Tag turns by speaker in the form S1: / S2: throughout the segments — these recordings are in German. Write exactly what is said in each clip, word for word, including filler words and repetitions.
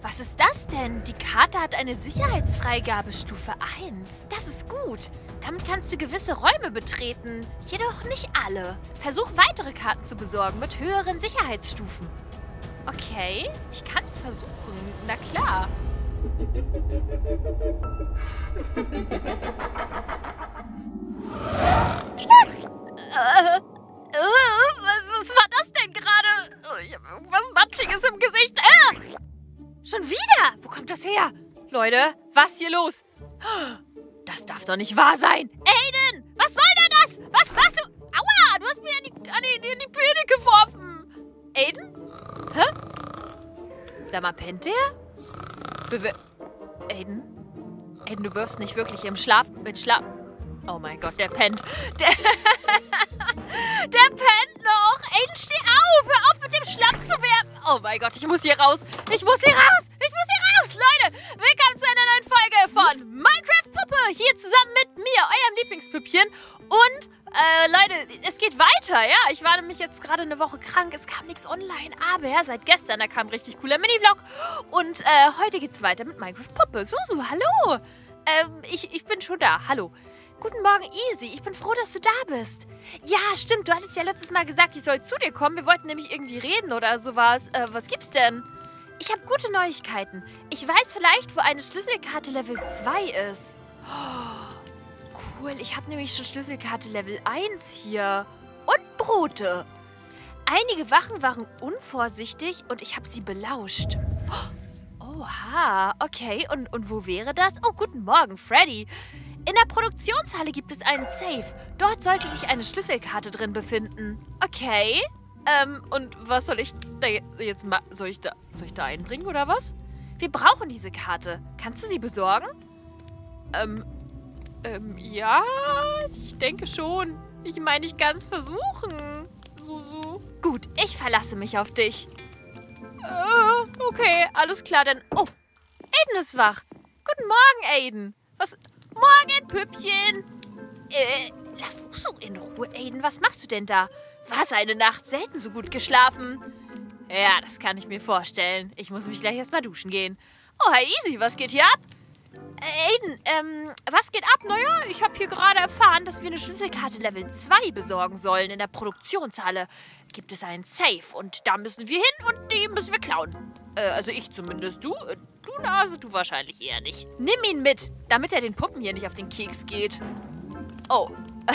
S1: Was ist das denn? Die Karte hat eine Sicherheitsfreigabe Stufe eins. Das ist gut. Damit kannst du gewisse Räume betreten. Jedoch nicht alle. Versuch weitere Karten zu besorgen mit höheren Sicherheitsstufen. Okay, ich kann es versuchen. Na klar. äh, äh, was war das denn gerade? Oh, ich habe irgendwas Matschiges im Gesicht. Äh! Schon wieder? Wo kommt das her? Leute, was ist hier los? Das darf doch nicht wahr sein. Aiden, was soll denn das? Was machst du? Aua, du hast mir an die, an die, an die Bühne geworfen. Aiden? Hä? Sag mal, pennt der? Bewe Aiden? Aiden, du wirfst nicht wirklich im Schlaf... mit Schlaf... Oh mein Gott, der pennt. Der, der pennt noch. Aiden, steh auf. Hör auf, mit dem Schlamm zu werfen. Oh mein Gott, ich muss hier raus. Ich muss hier raus. Ich muss hier raus. Leute, willkommen zu einer neuen Folge von Minecraft Puppe. Hier zusammen mit mir, eurem Lieblingspüppchen. Und, äh, Leute, es geht weiter, ja. Ich war nämlich jetzt gerade eine Woche krank. Es kam nichts online. Aber ja, seit gestern, da kam ein richtig cooler Mini-Vlog. Und, äh, heute geht's weiter mit Minecraft Puppe. Susu, hallo. Ähm, ich, ich bin schon da. Hallo. Guten Morgen, Easy. Ich bin froh, dass du da bist. Ja, stimmt. Du hattest ja letztes Mal gesagt, ich soll zu dir kommen. Wir wollten nämlich irgendwie reden oder sowas. Äh, was gibt's denn? Ich habe gute Neuigkeiten. Ich weiß vielleicht, wo eine Schlüsselkarte Level zwei ist. Oh, cool. Ich habe nämlich schon Schlüsselkarte Level eins hier. Und Brote. Einige Wachen waren unvorsichtig und ich habe sie belauscht. Oha, okay. Und, und wo wäre das? Oh, guten Morgen, Freddy. In der Produktionshalle gibt es einen Safe. Dort sollte sich eine Schlüsselkarte drin befinden. Okay. Ähm, und was soll ich da jetzt machen? Soll ich da, soll ich da einbringen oder was? Wir brauchen diese Karte. Kannst du sie besorgen? Ähm, ähm, ja, ich denke schon. Ich meine, ich kann es versuchen. Susu. Gut, ich verlasse mich auf dich. Äh, okay, alles klar, dann... Oh, Aiden ist wach. Guten Morgen, Aiden. Was... Morgen, Püppchen. Äh, lass Susu in Ruhe, Aiden. Was machst du denn da? Was, eine Nacht? Selten so gut geschlafen. Ja, das kann ich mir vorstellen. Ich muss mich gleich erstmal duschen gehen. Oh, hi, Easy, was geht hier ab? Äh, Aiden, ähm, was geht ab? Naja, ich habe hier gerade erfahren, dass wir eine Schlüsselkarte Level zwei besorgen sollen. In der Produktionshalle gibt es einen Safe und da müssen wir hin und die müssen wir klauen. Äh, also ich zumindest. Du, äh, du Nase, du wahrscheinlich eher nicht. Nimm ihn mit, damit er den Puppen hier nicht auf den Keks geht. Oh.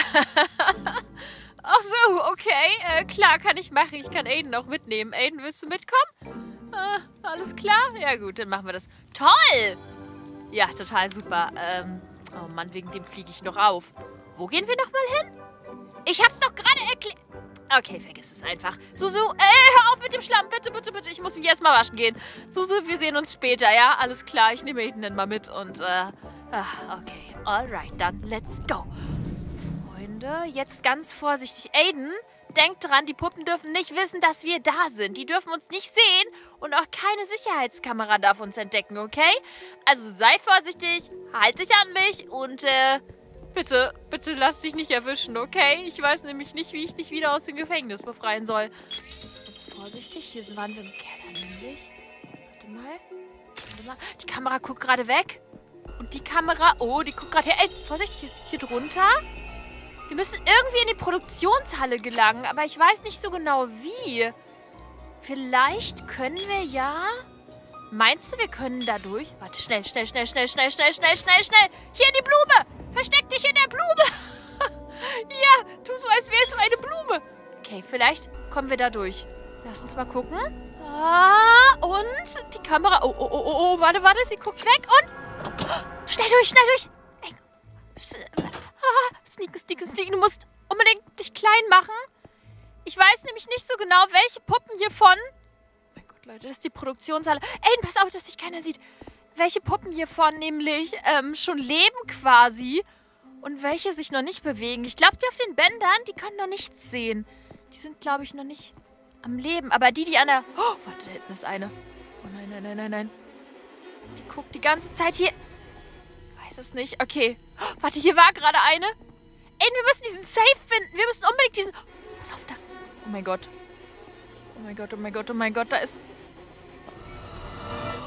S1: Ach so, okay. Äh, klar, kann ich machen. Ich kann Aiden auch mitnehmen. Aiden, willst du mitkommen? Äh, alles klar? Ja gut, dann machen wir das. Toll! Ja, total super. Ähm, oh Mann, wegen dem fliege ich noch auf. Wo gehen wir nochmal hin? Ich hab's doch gerade erklärt. Okay, vergiss es einfach. Susu, äh, hör auf mit dem Schlamm. Bitte, bitte, bitte. Ich muss mich erstmal waschen gehen. Susu, wir sehen uns später, ja? Alles klar, ich nehme ihn dann mal mit und, äh, ach, okay. Alright, dann let's go. Freunde, jetzt ganz vorsichtig. Aiden, denk dran, die Puppen dürfen nicht wissen, dass wir da sind. Die dürfen uns nicht sehen und auch keine Sicherheitskamera darf uns entdecken, okay? Also sei vorsichtig, halt dich an mich und, äh, bitte, bitte lass dich nicht erwischen, okay? Ich weiß nämlich nicht, wie ich dich wieder aus dem Gefängnis befreien soll. Jetzt vorsichtig, hier waren wir im Keller nämlich. Warte mal, warte mal. Die Kamera guckt gerade weg. Und die Kamera, oh, die guckt gerade her. Ey, vorsichtig, hier, hier drunter. Wir müssen irgendwie in die Produktionshalle gelangen, aber ich weiß nicht so genau wie. Vielleicht können wir ja... Meinst du, wir können da durch? Warte, schnell, schnell, schnell, schnell, schnell, schnell, schnell, schnell, schnell. Hier die Blume. Versteck dich in der Blume. Ja, tu so, als wärst du eine Blume. Okay, vielleicht kommen wir da durch. Lass uns mal gucken. Ah, und die Kamera... Oh, oh, oh, oh, oh, warte, warte, sie guckt weg und... Oh, schnell durch, schnell durch. Ah, sneaken, sneaken, sneaken. Du musst unbedingt dich klein machen. Ich weiß nämlich nicht so genau, welche Puppen hiervon... Oh mein Gott, Leute, das ist die Produktionshalle. Aiden, pass auf, dass dich keiner sieht. Welche Puppen hiervon nämlich ähm, schon leben quasi und welche sich noch nicht bewegen. Ich glaube, die auf den Bändern, die können noch nichts sehen. Die sind, glaube ich, noch nicht am Leben. Aber die, die an der... Oh, warte, da hinten ist eine. Oh nein, nein, nein, nein, nein. Die guckt die ganze Zeit hier... Weiß es nicht. Okay. Oh, warte, hier war gerade eine. Aiden, wir müssen diesen Safe finden. Wir müssen unbedingt diesen... Pass auf, da... Oh mein Gott. Oh mein Gott, oh mein Gott, oh mein Gott, da ist...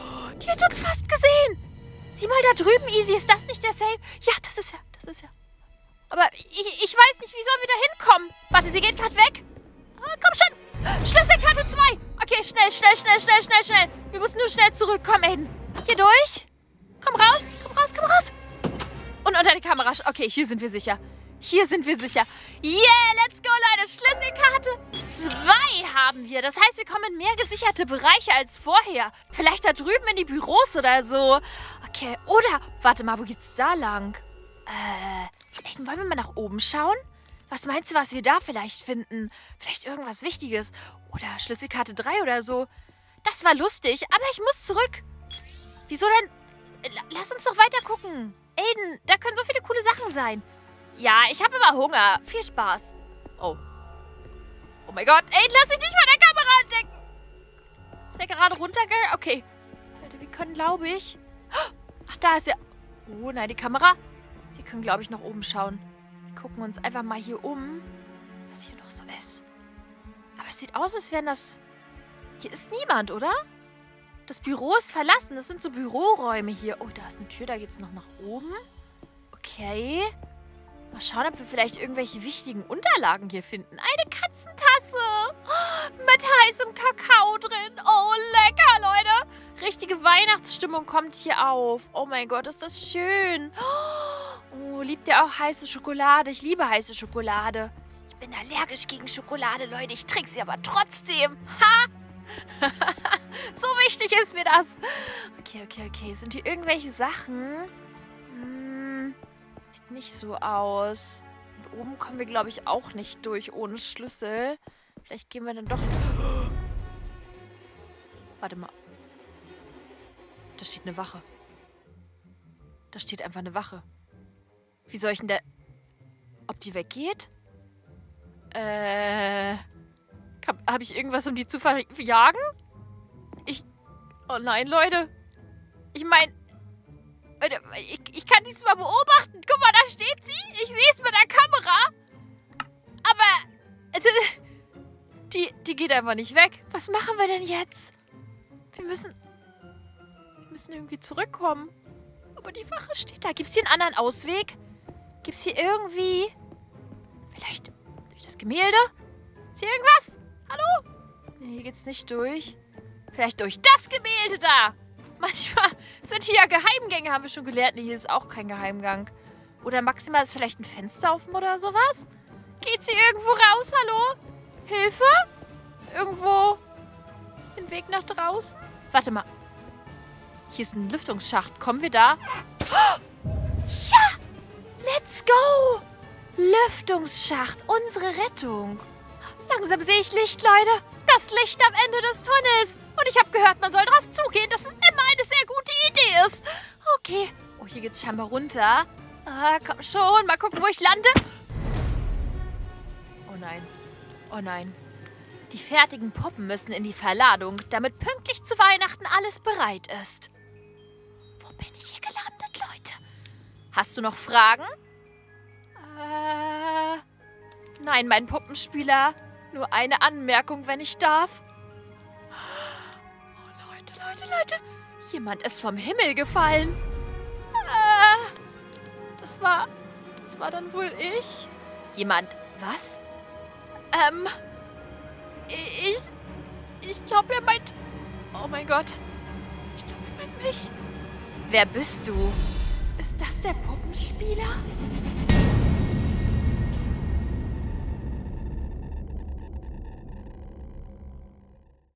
S1: wird uns fast gesehen. Sieh mal da drüben, Easy. Ist das nicht der Safe? Ja, das ist er. Das ist er. Aber ich, ich weiß nicht, wie sollen wir da hinkommen? Warte, sie geht gerade weg. Ah, komm schon. Schlüsselkarte zwei. Okay, schnell, schnell, schnell, schnell, schnell, schnell. Wir müssen nur schnell zurückkommen, Aiden. Hier durch. Komm raus, komm raus, komm raus. Und unter die Kamera. Okay, hier sind wir sicher. Hier sind wir sicher. Yeah, let's go, Leute. Schlüsselkarte zwei haben wir. Das heißt, wir kommen in mehr gesicherte Bereiche als vorher. Vielleicht da drüben in die Büros oder so. Okay, oder... Warte mal, wo geht's da lang? Äh, Aiden, wollen wir mal nach oben schauen? Was meinst du, was wir da vielleicht finden? Vielleicht irgendwas Wichtiges. Oder Schlüsselkarte drei oder so. Das war lustig, aber ich muss zurück. Wieso denn? Lass uns doch weiter gucken. Aiden, da können so viele coole Sachen sein. Ja, ich habe aber Hunger. Viel Spaß. Oh. Oh mein Gott. Aiden, lass dich nicht von der Kamera entdecken. Ist der gerade runtergegangen? Okay. Leute, wir können, glaube ich... Ach, da ist er. Oh, nein, die Kamera. Wir können, glaube ich, nach oben schauen. Wir gucken uns einfach mal hier um, was hier noch so ist. Aber es sieht aus, als wären das... Hier ist niemand, oder? Das Büro ist verlassen. Das sind so Büroräume hier. Oh, da ist eine Tür. Da geht es noch nach oben. Okay. Mal schauen, ob wir vielleicht irgendwelche wichtigen Unterlagen hier finden. Eine Katzentasse. Mit heißem Kakao drin. Oh, lecker, Leute. Richtige Weihnachtsstimmung kommt hier auf. Oh mein Gott, ist das schön. Oh, liebt ihr auch heiße Schokolade? Ich liebe heiße Schokolade. Ich bin allergisch gegen Schokolade, Leute. Ich trinke sie aber trotzdem. Ha! So wichtig ist mir das. Okay, okay, okay. Sind hier irgendwelche Sachen? Hm, sieht nicht so aus. Und oben kommen wir, glaube ich, auch nicht durch ohne Schlüssel. Vielleicht gehen wir dann doch... Warte mal. Da steht eine Wache. Da steht einfach eine Wache. Wie soll ich denn da... Ob die weggeht? Äh... Habe ich irgendwas, um die zu verjagen? Ich... Oh nein, Leute. Ich meine... Ich, ich kann die zwar beobachten. Guck mal, da steht sie. Ich sehe es mit der Kamera. Aber... Also, die, die geht einfach nicht weg. Was machen wir denn jetzt? Wir müssen... Wir müssen irgendwie zurückkommen. Aber die Wache steht da. Gibt es hier einen anderen Ausweg? Gibt es hier irgendwie... Vielleicht durch das Gemälde? Ist hier irgendwas? Hallo? Nee, hier geht's nicht durch. Vielleicht durch das Gemälde da. Manchmal sind hier ja Geheimgänge, haben wir schon gelernt. Nee, hier ist auch kein Geheimgang. Oder maximal ist vielleicht ein Fenster offen oder sowas? Geht's hier irgendwo raus? Hallo? Hilfe? Ist irgendwo ein Weg nach draußen? Warte mal. Hier ist ein Lüftungsschacht. Kommen wir da? Ja! Let's go! Lüftungsschacht. Unsere Rettung. Langsam sehe ich Licht, Leute. Das Licht am Ende des Tunnels. Und ich habe gehört, man soll drauf zugehen, dass es immer eine sehr gute Idee ist. Okay. Oh, hier geht's scheinbar runter. Ah, komm schon. Mal gucken, wo ich lande. Oh nein. Oh nein. Die fertigen Puppen müssen in die Verladung, damit pünktlich zu Weihnachten alles bereit ist. Wo bin ich hier gelandet, Leute? Hast du noch Fragen? Äh... Nein, mein Puppenspieler. Nur eine Anmerkung, wenn ich darf. Oh, Leute, Leute, Leute. Jemand ist vom Himmel gefallen. Äh, das war... Das war dann wohl ich. Jemand... Was? Ähm... Ich... Ich glaube, er meint... Oh mein Gott. Ich glaube, er meint mich. Wer bist du? Ist das der Puppenspieler?